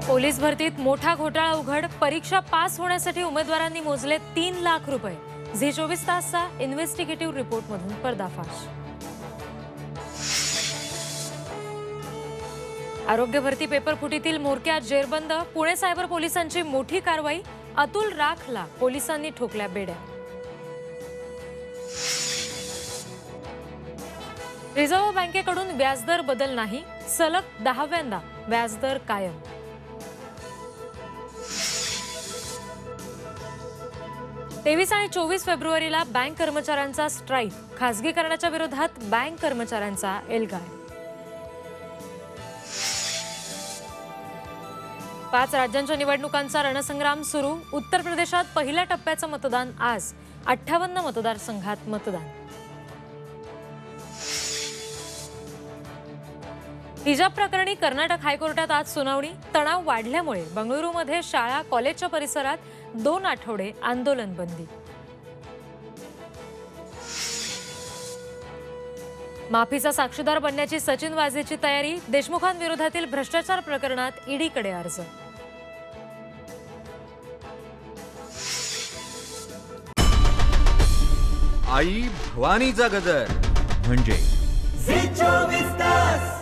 Police भरतीत मोठा घोटाळा उघड। परीक्षा पास होण्यासाठी उमेदवारांनी मोजले 3 लाख रुपये। झी 24 तासचा इन्व्हेस्टिगेटिव्ह रिपोर्टमधून पर्दाफाश। आरोग्य भरती पेपर फुटीतील मोरक्या जेरबंद। पुणे सायबर पोलिसांची मोठी कारवाई। अतुल राखला पोलिसांनी ठोकल्या बेड्या। रिझर्व्ह बँकेकडून व्याजदर बदल नाही, सलग 10व्यांदा व्याजदर कायम। तेवीस आणि 24 फेब्रुवारीला बँक कर्मचाऱ्यांचा स्ट्राईक। खासगीकरणाच्या विरोधात बँक कर्मचाऱ्यांचा एल्गार। 5 राज्यांच्या निवडणुकांचा रणसंग्राम सुरू। उत्तर प्रदेशात पहिल्या टप्प्याचं मतदान आज। 58 मतदारसंघात मतदान। हिजाब प्रकरणी कर्नाटक हायकोर्टात आज सुनावणी। तणाव वाढल्यामुळे बंगळुरूमध्ये शाळा कॉलेजच्या परिसरात 2 आठवडे आंदोलन बंदी। माफीचा साक्षीदार बनण्याची सचिन वाझेची तयारी। देशमुखांविरोधातील भ्रष्टाचार प्रकरणात ईडीकडे अर्ज। आई भवानीचा गजर म्हणजे झी 24 तास।